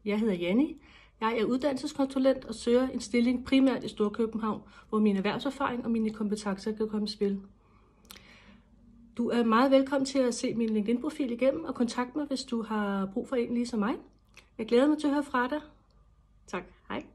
Jeg hedder Janni. Jeg er uddannelseskonsulent og søger en stilling primært i Storkøbenhavn, hvor min erhvervserfaring og mine kompetencer kan komme i spil. Du er meget velkommen til at se min LinkedIn-profil igennem og kontakte mig, hvis du har brug for en ligesom mig. Jeg glæder mig til at høre fra dig. Tak. Hej.